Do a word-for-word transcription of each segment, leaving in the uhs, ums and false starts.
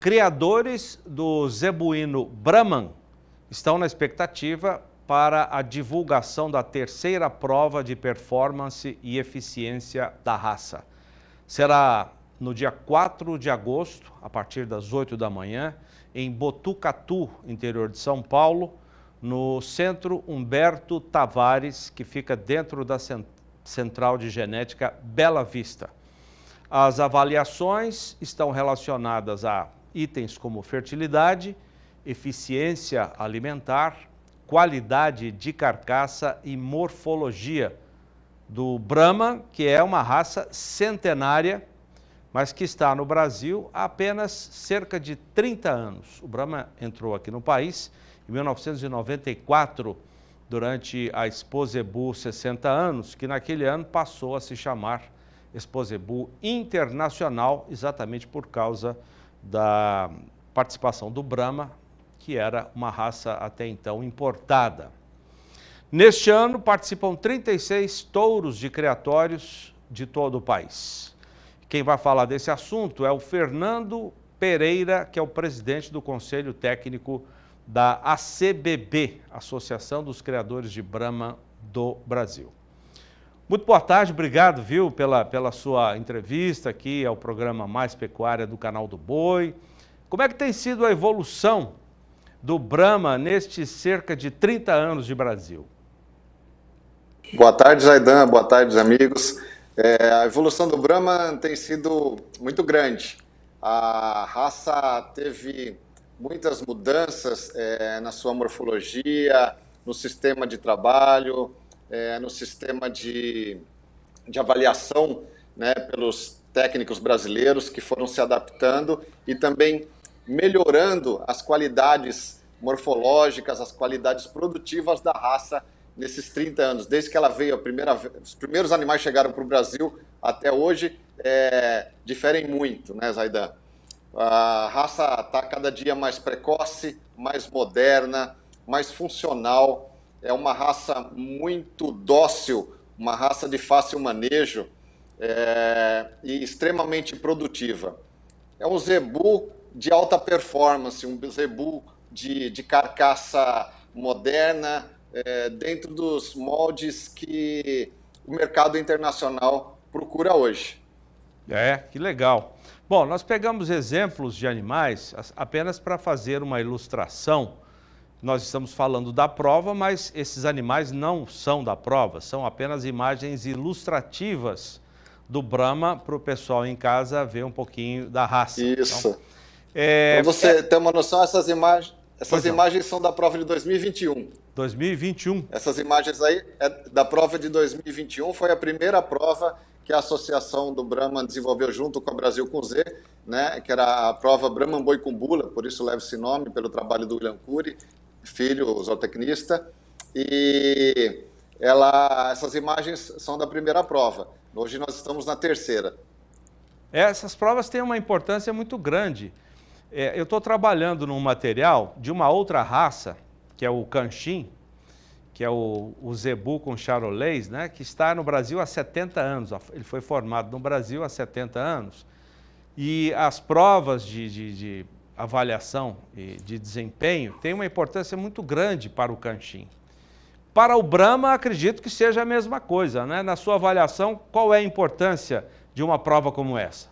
Criadores do zebuíno Brahman estão na expectativa para a divulgação da terceira prova de performance e eficiência da raça. Será no dia quatro de agosto, a partir das oito da manhã, em Botucatu, interior de São Paulo, no Centro Humberto Tavares, que fica dentro da Central de Genética Bela Vista. As avaliações estão relacionadas a itens como fertilidade, eficiência alimentar, qualidade de carcaça e morfologia do Brahman, que é uma raça centenária, mas que está no Brasil há apenas cerca de trinta anos. O Brahman entrou aqui no país em mil novecentos e noventa e quatro, durante a Expo Zebu sessenta anos, que naquele ano passou a se chamar Expo Zebu Internacional, exatamente por causa da participação do Brahman, que era uma raça até então importada. Neste ano participam trinta e seis touros de criatórios de todo o país. Quem vai falar desse assunto é o Fernando Pereira, que é o presidente do Conselho Técnico da A C B B, Associação dos Criadores de Brahman do Brasil. Muito boa tarde, obrigado, viu, pela, pela sua entrevista aqui ao programa Mais Pecuária do Canal do Boi. Como é que tem sido a evolução do Brahman nestes cerca de trinta anos de Brasil? Boa tarde, Zaidan, boa tarde, amigos. É, a evolução do Brahman tem sido muito grande. A raça teve muitas mudanças é, na sua morfologia, no sistema de trabalho, é, no sistema de, de avaliação, né, pelos técnicos brasileiros que foram se adaptando e também melhorando as qualidades morfológicas, as qualidades produtivas da raça nesses trinta anos. Desde que ela veio, a primeira, os primeiros animais chegaram para o Brasil até hoje, é, diferem muito, né, Zaidan? A raça está cada dia mais precoce, mais moderna, mais funcional. É uma raça muito dócil, uma raça de fácil manejo é, e extremamente produtiva. É um zebu de alta performance, um zebu de, de carcaça moderna, é, dentro dos moldes que o mercado internacional procura hoje. É, que legal. Bom, nós pegamos exemplos de animais apenas para fazer uma ilustração. Nós estamos falando da prova, mas esses animais não são da prova, são apenas imagens ilustrativas do Brahman para o pessoal em casa ver um pouquinho da raça. Isso. Então, é, para você é... ter uma noção, essas imagens, essas imagens são da prova de dois mil e vinte e um. dois mil e vinte e um. Essas imagens aí é da prova de dois mil e vinte e um, foi a primeira prova que a Associação do Brahman desenvolveu junto com a Brasil com Z, né, que era a prova Brahman Boi com Bula, por isso leva esse nome, pelo trabalho do William Cury, filho, zootecnista, e ela, essas imagens são da primeira prova. Hoje nós estamos na terceira. Essas provas têm uma importância muito grande. É, eu estou trabalhando num material de uma outra raça, que é o Canchim, que é o, o zebu com charolês, né, que está no Brasil há setenta anos. Ele foi formado no Brasil há setenta anos. E as provas de, de, de avaliação e de desempenho têm uma importância muito grande para o Canchim. Para o Brahman, acredito que seja a mesma coisa, né? Na sua avaliação, qual é a importância de uma prova como essa?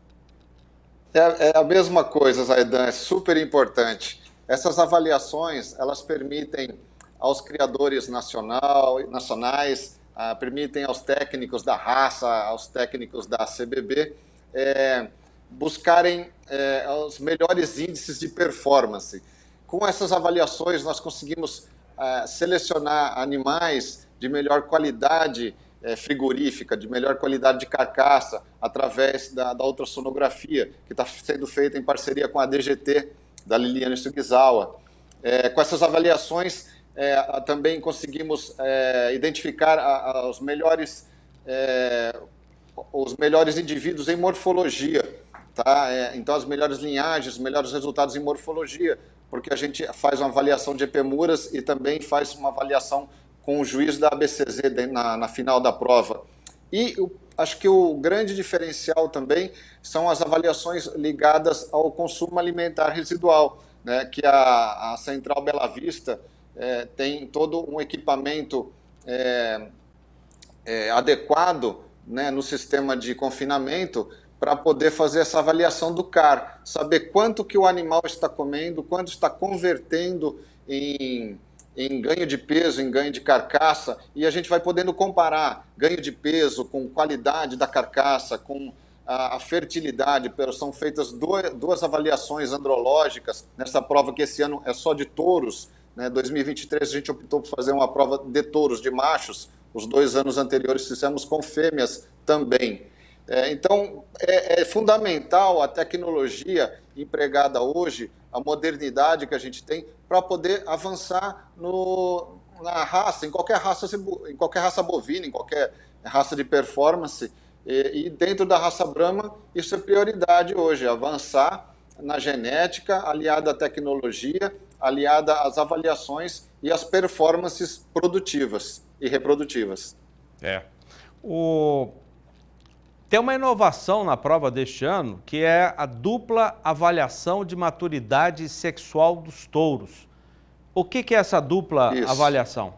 É, é a mesma coisa, Zaidan, é super importante. Essas avaliações, elas permitem aos criadores nacional, nacionais, ah, permitem aos técnicos da raça, aos técnicos da C B B, é, buscarem é, os melhores índices de performance. Com essas avaliações, nós conseguimos é, selecionar animais de melhor qualidade é, frigorífica, de melhor qualidade de carcaça, através da, da ultrassonografia, que está sendo feita em parceria com a D G T, da Liliane Sugizawa. É, com essas avaliações, É, também conseguimos é, identificar a, a, os, melhores, é, os melhores indivíduos em morfologia, tá? É, então, as melhores linhagens, os melhores resultados em morfologia, porque a gente faz uma avaliação de epemuras e também faz uma avaliação com o juiz da A B C Z na, na final da prova. E o, acho que o grande diferencial também são as avaliações ligadas ao consumo alimentar residual, né, que a, a Central Bela Vista é, tem todo um equipamento é, é, adequado, né, no sistema de confinamento para poder fazer essa avaliação do C A R, saber quanto que o animal está comendo, quanto está convertendo em, em ganho de peso, em ganho de carcaça, e a gente vai podendo comparar ganho de peso com qualidade da carcaça, com a, a fertilidade. São feitas duas, duas avaliações andrológicas nessa prova que esse ano é só de touros, né? dois mil e vinte e três a gente optou por fazer uma prova de touros, de machos. Os dois anos anteriores fizemos com fêmeas também. É, então, é, é fundamental a tecnologia empregada hoje, a modernidade que a gente tem, para poder avançar no, na raça, em qualquer raça, em qualquer raça bovina, em qualquer raça de performance. E, e dentro da raça Brahma, isso é prioridade hoje, avançar na genética, aliada à tecnologia, aliada às avaliações e às performances produtivas e reprodutivas. É. O... Tem uma inovação na prova deste ano, que é a dupla avaliação de maturidade sexual dos touros. O que, que é essa dupla Isso. avaliação?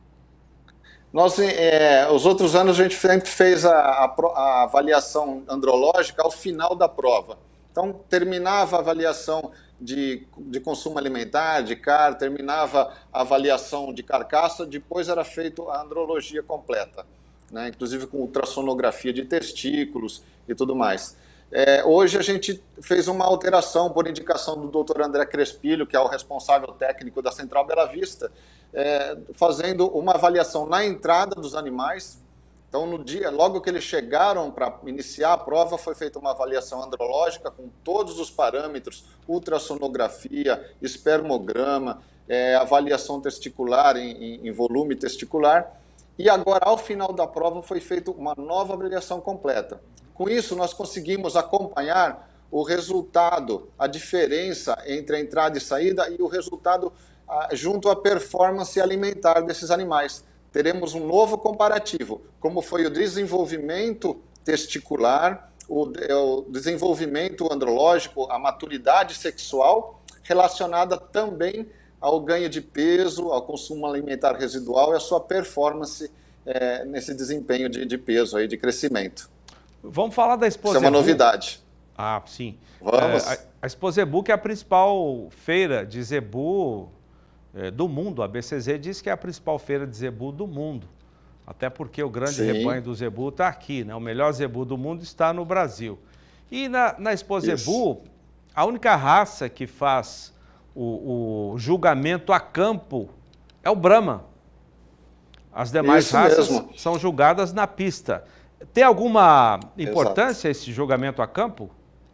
Nós, é, os outros anos, a gente sempre fez a, a, a avaliação andrológica ao final da prova. Então, terminava a avaliação de, de consumo alimentar, de C A R, terminava a avaliação de carcaça, depois era feita a andrologia completa, né? Inclusive com ultrassonografia de testículos e tudo mais. É, hoje a gente fez uma alteração por indicação do doutor André Crespilho, que é o responsável técnico da Central Bela Vista, é, fazendo uma avaliação na entrada dos animais. Então, no dia, logo que eles chegaram para iniciar a prova, foi feita uma avaliação andrológica com todos os parâmetros, ultrassonografia, espermograma, é, avaliação testicular em, em, em volume testicular. E agora, ao final da prova, foi feita uma nova avaliação completa. Com isso, nós conseguimos acompanhar o resultado, a diferença entre a entrada e saída e o resultado ah, junto à performance alimentar desses animais. Teremos um novo comparativo, como foi o desenvolvimento testicular, o, o desenvolvimento andrológico, a maturidade sexual, relacionada também ao ganho de peso, ao consumo alimentar residual e à sua performance é, nesse desempenho de, de peso, aí, de crescimento. Vamos falar da Expo Isso Zebu. é uma novidade. Ah, sim. Vamos. É, a, a Expo Zebu, que é a principal feira de zebu é, do mundo. A B C Z diz que é a principal feira de zebu do mundo. Até porque o grande sim. rebanho do zebu está aqui, né? O melhor zebu do mundo está no Brasil. E na, na Expo Isso. Zebu, a única raça que faz o, o julgamento a campo é o Brahma. As demais Isso raças mesmo. são julgadas na pista. Tem alguma importância Exato. esse julgamento a campo?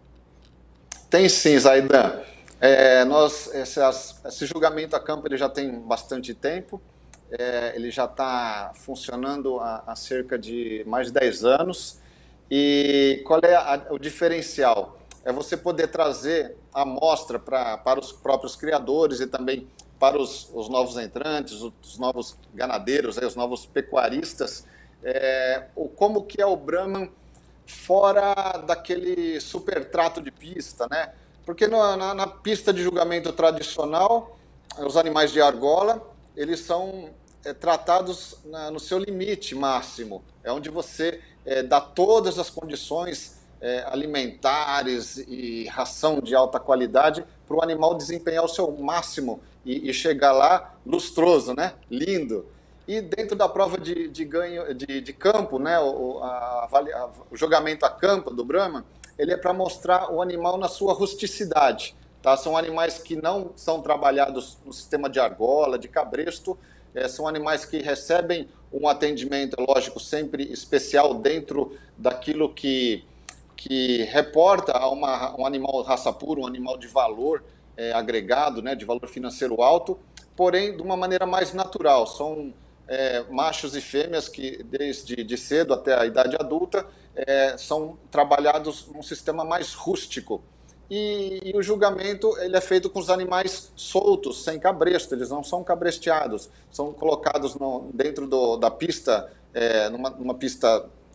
Tem sim, Zaidan. É, nós, esse, esse julgamento a campo ele já tem bastante tempo. É, ele já está funcionando há, há cerca de mais de dez anos. E qual é a, o diferencial? É você poder trazer a amostra pra, para os próprios criadores e também para os, os novos entrantes, os novos ganadeiros, aí, os novos pecuaristas, é, o, como que é o Brahman fora daquele super trato de pista, né? Porque no, na, na pista de julgamento tradicional, os animais de argola, eles são é, tratados na, no seu limite máximo, é onde você é, dá todas as condições é, alimentares e ração de alta qualidade para o animal desempenhar o seu máximo e, e chegar lá lustroso, né? Lindo. E dentro da prova de, de ganho de, de campo, né, o, a, a, o julgamento a campo do Brahma, ele é para mostrar o animal na sua rusticidade. Tá? São animais que não são trabalhados no sistema de argola, de cabresto, é, são animais que recebem um atendimento, lógico, sempre especial dentro daquilo que, que reporta a uma, um animal raça pura, um animal de valor é, agregado, né, de valor financeiro alto, porém de uma maneira mais natural. São É, machos e fêmeas que desde de cedo até a idade adulta é, são trabalhados num sistema mais rústico e, e o julgamento ele é feito com os animais soltos, sem cabresto, eles não são cabresteados, são colocados no, dentro do, da pista, é, numa, numa pista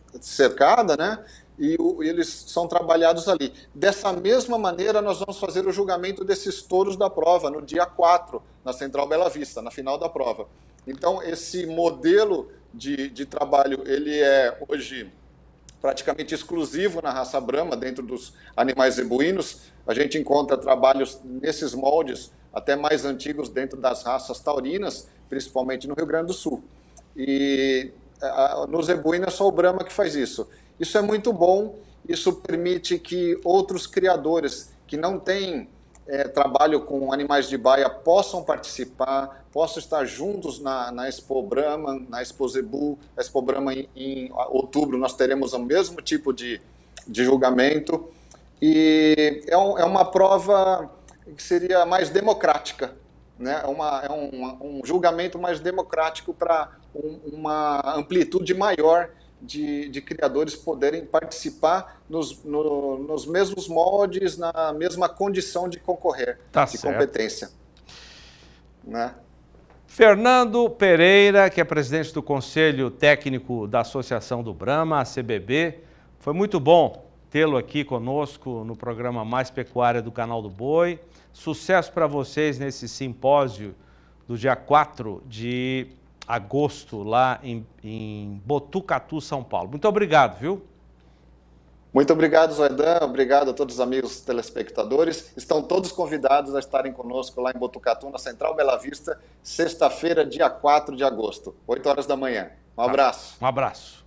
cercada, né? E o, eles são trabalhados ali. Dessa mesma maneira, nós vamos fazer o julgamento desses touros da prova, no dia quatro, na Central Bela Vista, na final da prova. Então, esse modelo de, de trabalho, ele é hoje praticamente exclusivo na raça Brahma, dentro dos animais zebuínos. A gente encontra trabalhos nesses moldes, até mais antigos, dentro das raças taurinas, principalmente no Rio Grande do Sul. E a, no zebuíno é só o Brahma que faz isso. Isso é muito bom, isso permite que outros criadores que não têm é, trabalho com animais de baia possam participar, possam estar juntos na, na Expo Brahma, na Expo Zebu, na Expo Brahma em, em outubro nós teremos o mesmo tipo de, de julgamento, e é, um, é uma prova que seria mais democrática, né? É, uma, é um, um julgamento mais democrático para um, uma amplitude maior De, de criadores poderem participar nos, no, nos mesmos moldes, na mesma condição de concorrer, tá de certo. competência. Né? Fernando Pereira, que é presidente do Conselho Técnico da Associação do Brahma, a C B B, foi muito bom tê-lo aqui conosco no programa Mais Pecuária do Canal do Boi. Sucesso para vocês nesse simpósio do dia quatro de agosto, lá em, em Botucatu, São Paulo. Muito obrigado, viu? Muito obrigado, Zaidan. Obrigado a todos os amigos telespectadores. Estão todos convidados a estarem conosco lá em Botucatu, na Central Bela Vista, sexta-feira, dia quatro de agosto, oito horas da manhã. Um abraço. Um abraço.